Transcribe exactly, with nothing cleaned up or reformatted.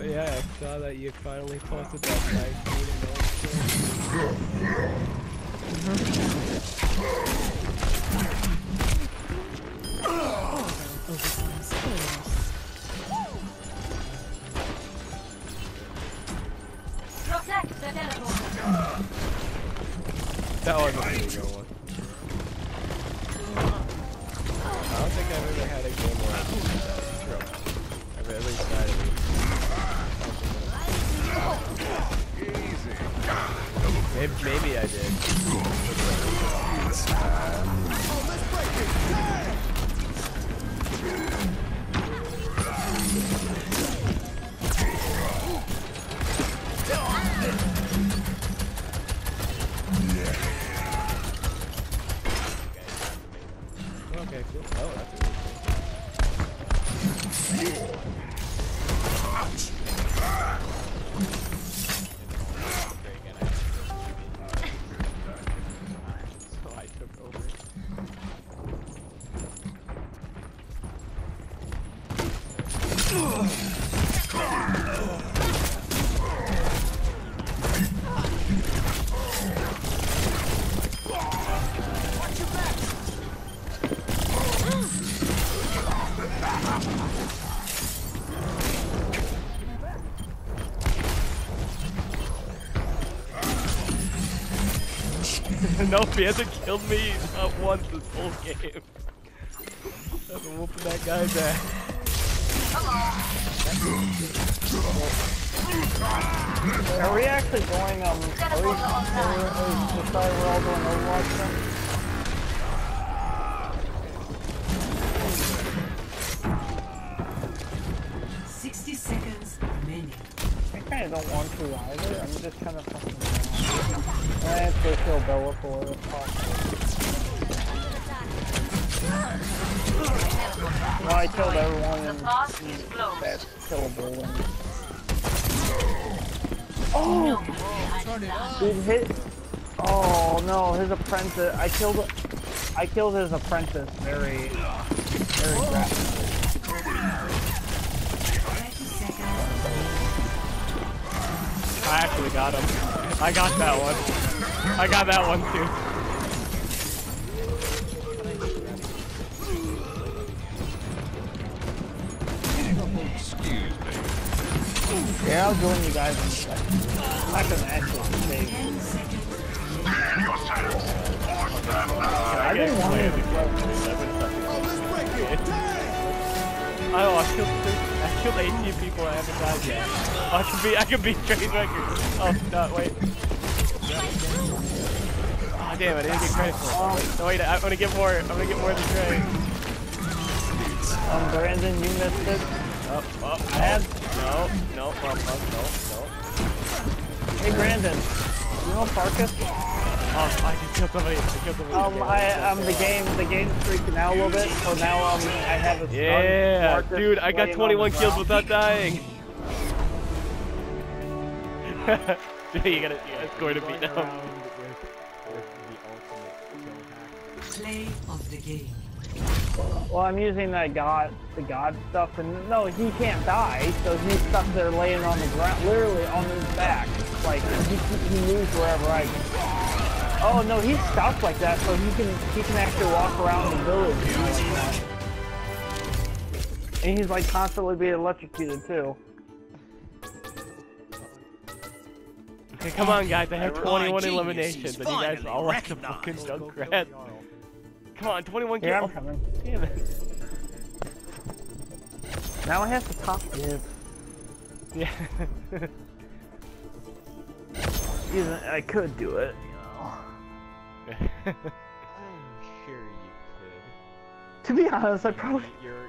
yeah, I saw that you finally posted that nice meeting notes. That was a pretty good one. I don't think I've ever had a game where I did that. I've at least had it. Easy. Maybe, maybe I did. Uh, Okay, cool. Oh, that's really cool. So I took over. No, he hasn't killed me not once this whole game. I've been whooping that guy's ass. Are we actually going, um, are we, are we, are we just sorry we're all doing Overwatch then? sixty seconds remaining. I kinda don't want to either, I'm just kinda fucking around. I have to kill Bella for it if possible. Well, I killed everyone in that killable one. Oh! Dude, hit. Oh no, his apprentice. I killed. I killed his apprentice very, very rapidly. I actually got him. I got that one. I got that one too. Yeah, I'll join you guys in a second. I can actually save you. I didn't want to Oh, I killed I killed eighteen people. I haven't died yet. Oh, I can be I can beat trade records. Oh no, wait. Oh damn! I didn't get credit for it. No wait, I'm gonna get more. I'm gonna get more than Trey. Um, Brandon, you missed it. Oh, oh, I had. No, no, no, no, no, no. Hey, Brandon. You know Farkas? Oh, I can kill somebody. I can kill somebody. Um, I um the game the game's freaking out a little bit, so now um I have a yeah, Farkas dude, I got twenty-one kills ground. without dying. you gotta, you gotta score to beat them. Play of the game. Well, I'm using that god, the god stuff, and no, he can't die, so he's stuck there laying on the ground, literally on his back. Like, he, he moves wherever I go. Oh no, he's stuck like that, so he can he can actually walk around the village. You know, like and he's like constantly being electrocuted too. Okay, come on, guys. I have twenty-one eliminations, and you guys are all like the fucking Junkrat. Come on, twenty-one kills. Here, I'm coming. Damn it. Now I have to top it. Yeah. I could do it, you know. I'm sure you could. To be honest, I probably. You're